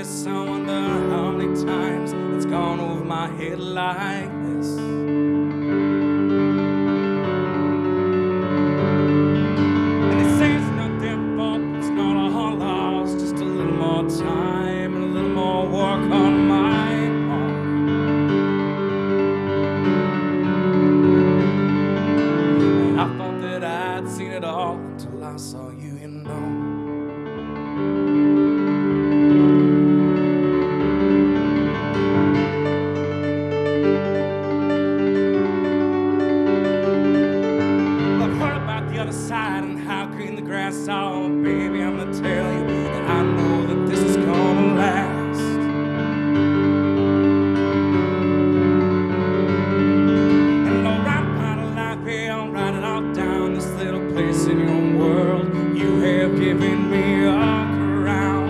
miss. I wonder how many times it's gone over my head like this. And they say it's not their fault, it's not all ours. Just a little more time and a little more work on my part. And I thought that I'd seen it all until I saw you, you know. Side and how green the grass. Oh, baby, I'm gonna tell you that I know that this is gonna last. And I'll write about a life, yeah, I'll write it all down. This little place in your world, you have given me a crown.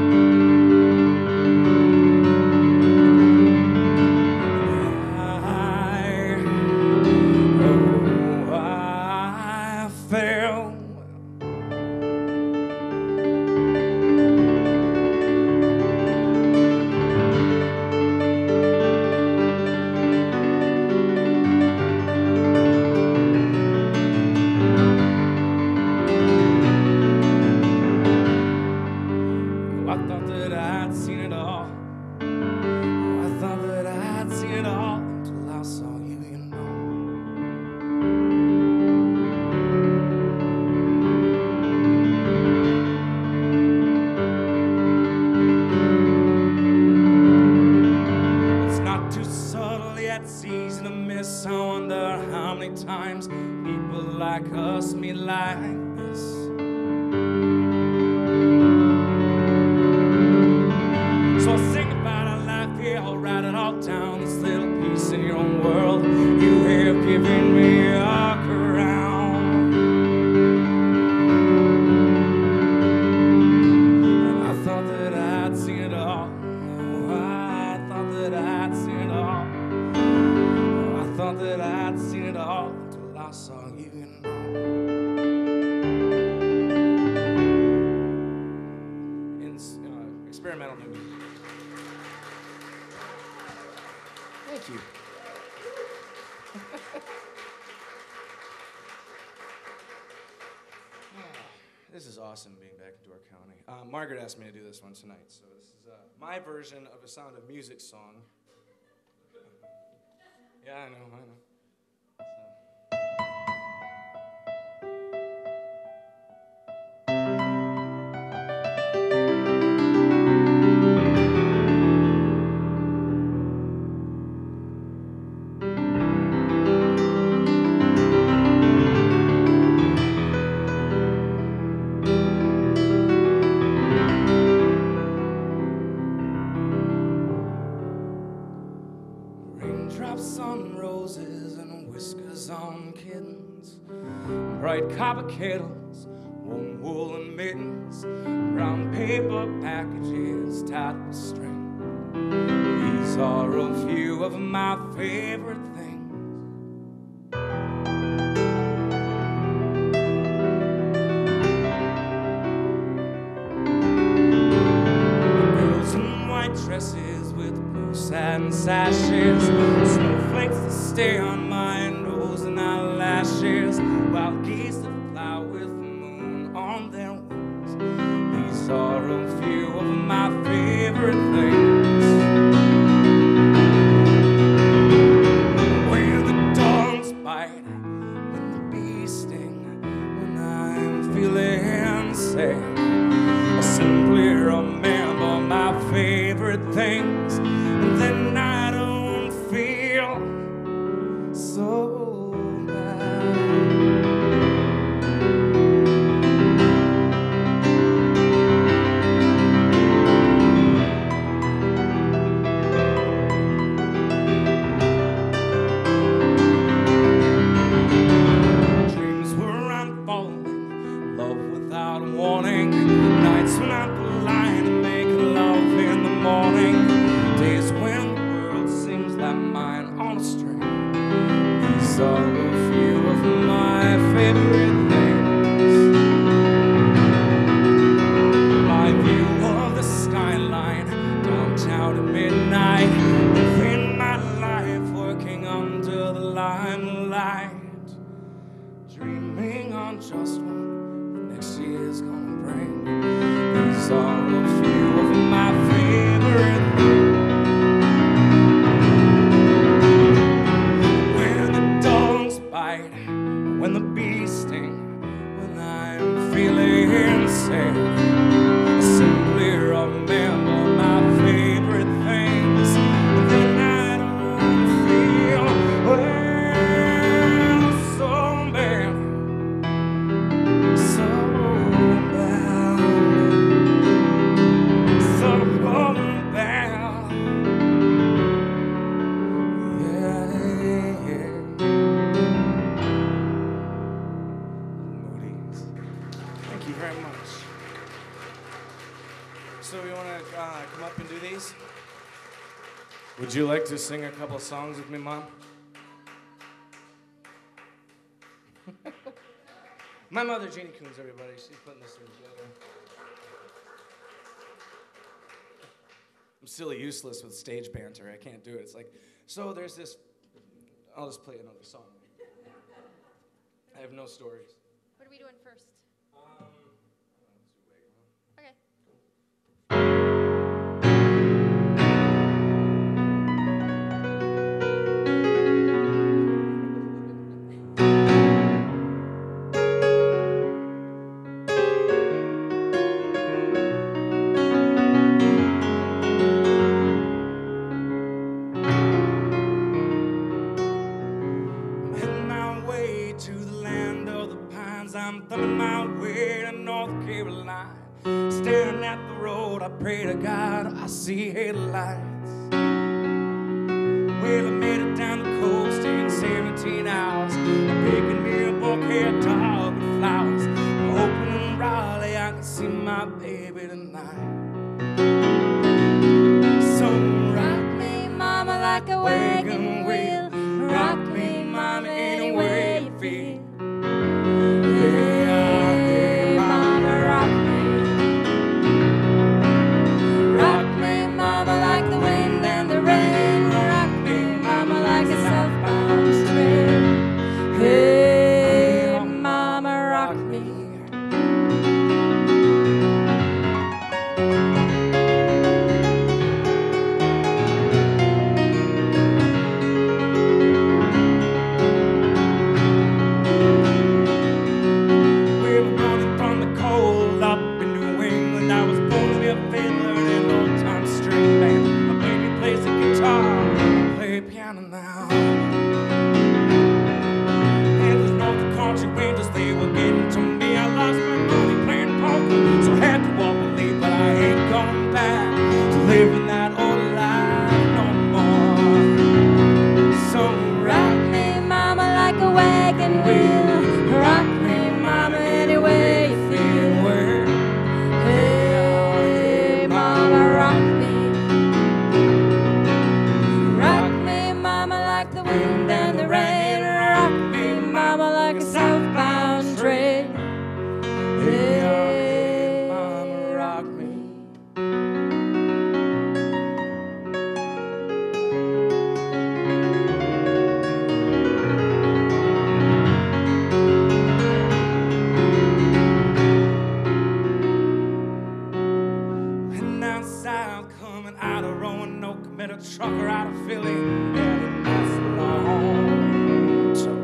Times people like us meet like this. So I'll sing about our life, yeah, I'll write it all down. This little piece in your own world, you have given me a crown. And I thought that I'd seen it all. Oh, I thought that I'd seen it all. Oh, I thought that I'd seen it all. I saw you, you know. Experimental movie. Thank you. This is awesome being back in Door County. Margaret asked me to do this one tonight, so this is my version of a Sound of Music song. Yeah, I know. Raindrops on roses and whiskers on kittens, bright copper kettles, warm woolen mittens, brown paper packages tied with string. These are a few of my favorite things. Girls in white dresses with blue satin sashes, snowflakes that stay on my nose and eyelashes, wild geese that fly with the moon on their wings. These are a few of my favorite things. When the dogs bite, when the bees sting, when I'm feeling sad, I simply remember my favorite things, and then I don't feel so bad. Dreams were unfolding, love without warning, nights when I'm blind and make love in the morning. out at midnight, living my life, working under the limelight, dreaming on just what next year's gonna bring. These are a few of my favorite things. When the dogs bite, when the bees sting, when I'm feeling sad, I simply remember my favorite things. Then I don't feel, well, so bad, so bad, so bad. Yeah, yeah. Moody's. Thank you very much. So we want to come up and do these? Would you like to sing a couple songs with me, Mom? My mother, Jeanne Kuhns, everybody. She's putting this thing together. I'm still useless with stage banter. I can't do it. It's like, so there's this. I'll just play another song. I have no stories. What are we doing first? Okay. I'm heading my way to the land of the pines. I'm thumbing my way to North Carolina. Staring at the road, I pray to God I see headlights. Well, I made it down the coast in 17 hours. I'm picking me a bouquet of dogwood flowers. I'm hoping in Raleigh I can see my baby tonight. So rock Me, mama, like a wagon wheel. Rock me, mama, any way you feel. Hey, mama, rock me. Rock me, mama, like the wind and the rain. Rock me, mama, like a southbound train. Hey, mama, rock me. We were running from the cold up in New England. I was born to be a fiddler in an old-time string band. My baby plays the guitar, I play piano now. And there's no the country rangers, they were getting to me. I lost my money playing poker, so I had to walk and leave. But I ain't going back to living that old life no more. So Rock me, mama, like a wagon wheel. Rock me, mama, any way you feel. where Hey, mama, rock me. Rock me, mama, like the wind and the rain. Rock me, mama, like a southbound train. Hey, mama, rock me. Heading down south, coming out of Roanoke, met a trucker out of Philly, and that's a long truck.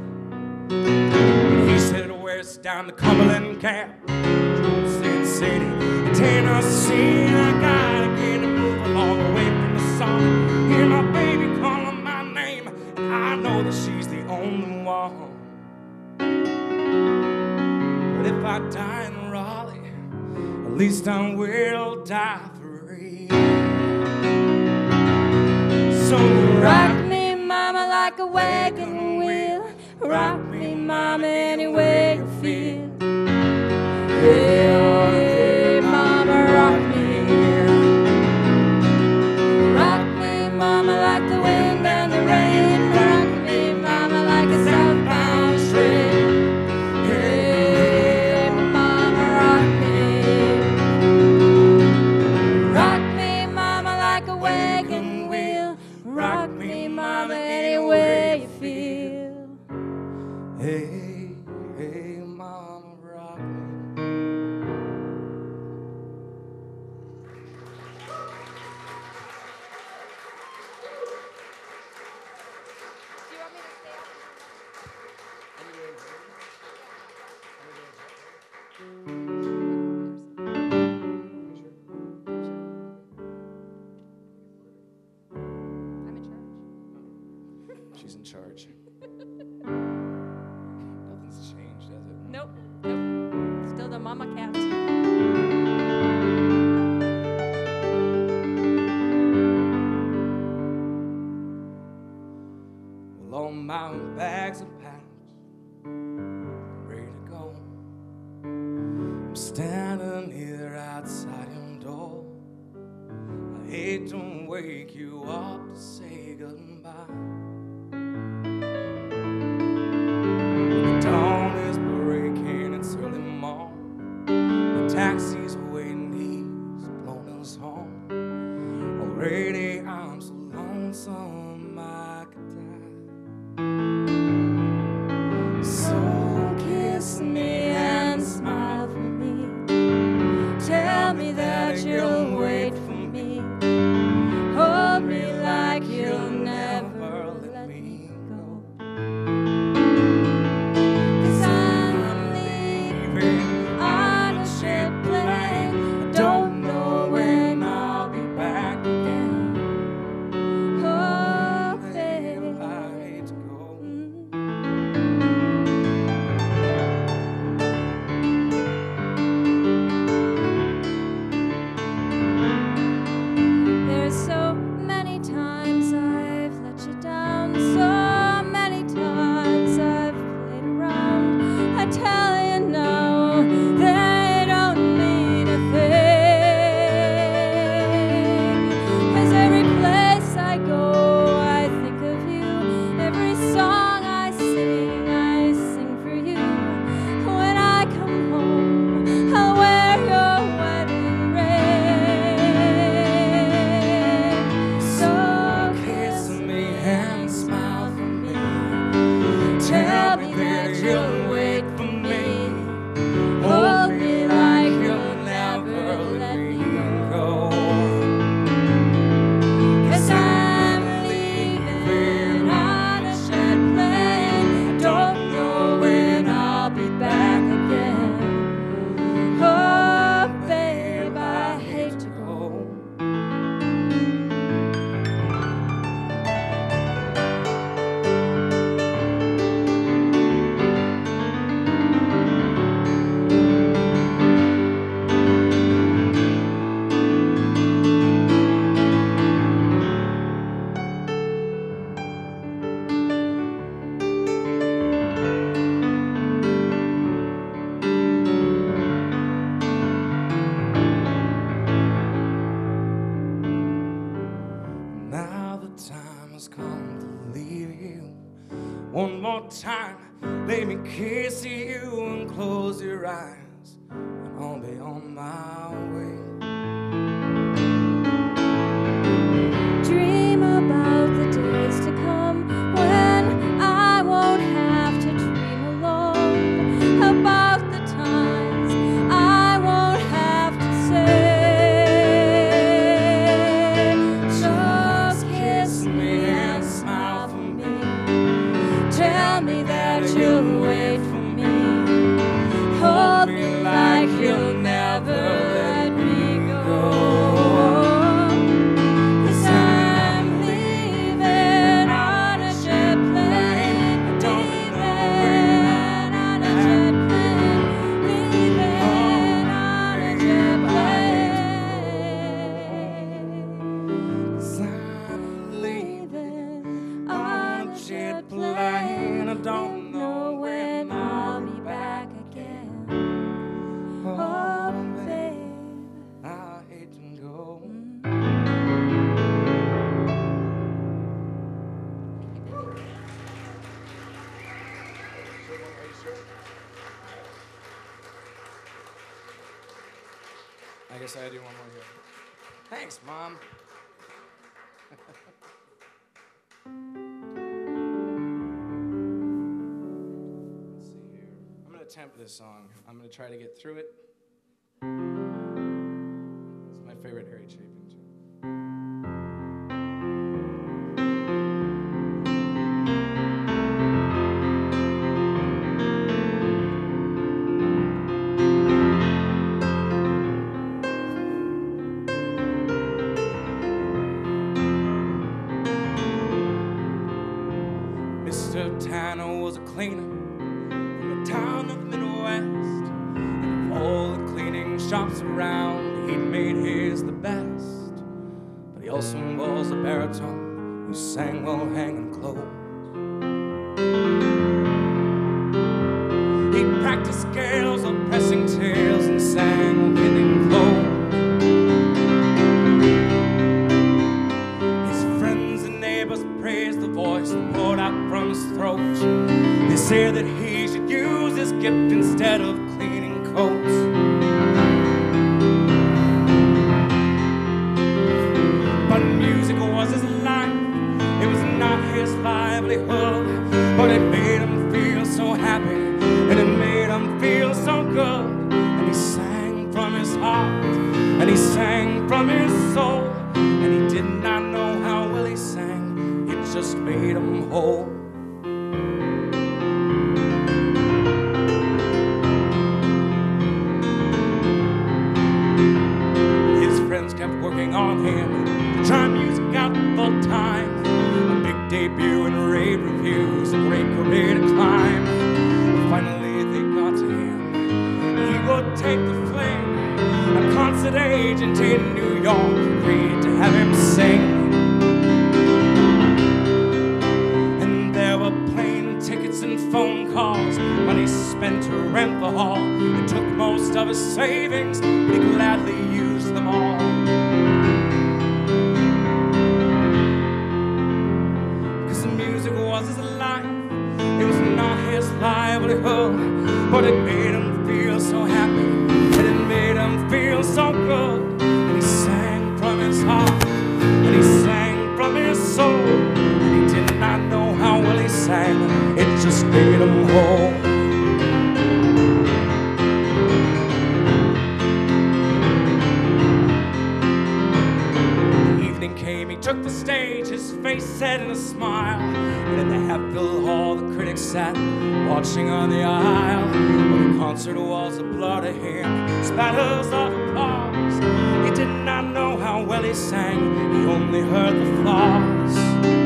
He said west down the Cumberland Gap, Sin City, Tennessee. I gotta get a move along away from the sun. Hear my baby calling my name, and I know that she's the only one. But if I die in Raleigh, at least I will die free. So rock me, mama, like a wagon wheel. Rock me, mama, any way you feel. Hey, mama, rock me. Rock me, mama, like the wind and the rain. Rock me, mama, like a southbound train. Hey, mama, rock me. Rock me, mama, like a She's in charge. Nothing's changed, has it? Nope, nope. Still the mama cat. Well, all my bags are packed, ready to go. I'm standing here outside your door. I hate to wake you up to say goodbye. The dawn is breaking, it's early morning. The taxi's waiting, he's blown us home. Already I'm so lonesome I could die. So kiss me and smile for me. Tell me that you'll wait for me. Hold me like you'll never let me go. 'Cause I'm leaving on a ship plane. I don't know when I'll be back again. Oh, babe, I hate to go. There's so many times I've let you down, so many times I've played around. I tell you now, they don't mean a thing. 'Cause every place I go, I think of you. Every song I sing for you. When I come home, I'll wear your wedding ring. So kiss me and smile for me. Tell me that you'll wait for me. Hold me like you'll never let me go. 'Cause I'm leaving on a jet plane. I don't know when I'll be back again. Oh, babe, I hate to go. Now the time has come to leave you. One more time, let me kiss you and close your eyes, and I'll be on my way. Dream about the days to come when I won't have to dream alone. About the times I won't have to say. Just kiss me and smile for me. Tell me that you'll wait for me. Hold me like you'll never let me go. 'Cause I'm leaving on a jet plane. I don't know when on a jet plane. Leaving on a jet plane. 'Cause I'm leaving on a jet plane. I don't know when I'll be back again. Oh, babe, I hate to go. I guess I do one more here. Thanks, Mom. Let's see here. I'm going to attempt this song. I'm going to try to get through it. It's my favorite Harry Chapin tune. Montana was a cleaner from a town of the Midwest. And of all the cleaning shops around, he'd made his the best. But he also was a baritone who sang while hanging clothes. He practiced scales of pressing tails and sang winning clothes. His friends and neighbors praised the voice that poured out from his throat. They said that he should use his gift instead of cleaning coats. But music was his life, it was not his livelihood. But it made him feel so happy, and it made him feel so good. And he sang from his heart, and he sang from his soul. And he did not know how well he sang, it just made him whole. His friends kept working on him to try music out full time. A big debut and rave reviews, a great career to climb. Finally they got to him, he would take the flame. A concert agent in New York agreed to have him sing. And there were plane tickets and phone calls, money spent to rent the hall. It took most of his savings, but he gladly used them all. Because the music was his life, it was not his livelihood. But it made him feel so happy, and it made him feel so good. And he sang from his heart, and he sang from his soul. And he did not know how well he sang, it just made him whole. The evening came, he took the stage, his face set in a smile. And in the half-filled hall, the critics sat, watching on the aisle. But the concert was a blur to him, spatters of applause. He did not know how well he sang, he only heard the flaws.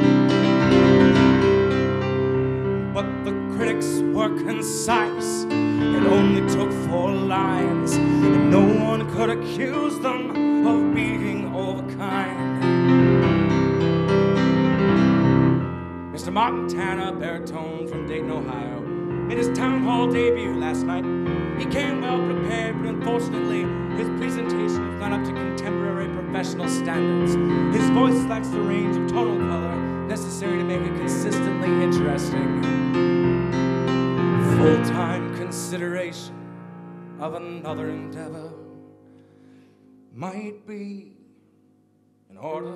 But the critics were concise, it only took 4 lines, and no one could accuse them of being overkind. Mr. Montana, baritone from Dayton, Ohio, made his town hall debut last night. He came well prepared, but unfortunately, his presentation was not up to contemporary professional standards. His voice lacks the range of tonal color necessary to make it consistently interesting. Full-time consideration of another endeavor might be in order.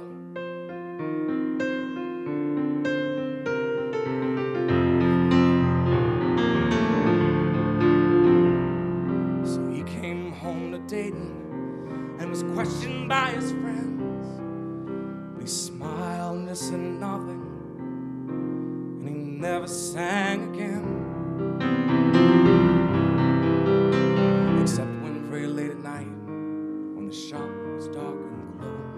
Dayton and was questioned by his friends, but he smiled, missing nothing, and he never sang again, except when very late at night, when the shop was dark and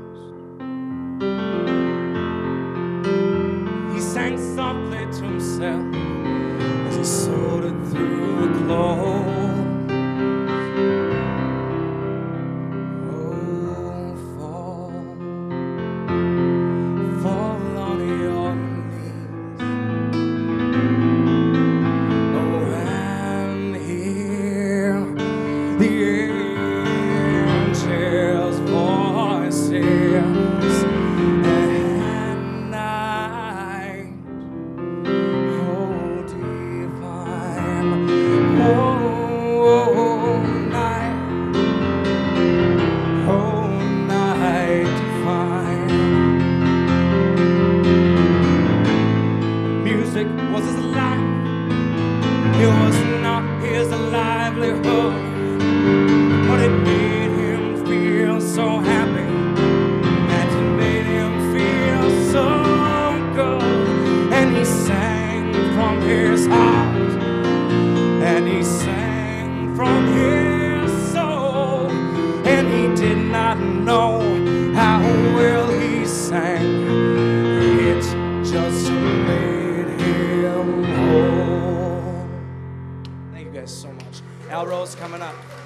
closed, he sang softly to himself as he sorted through the clothes. Oh, guys so much. Al Rose coming up.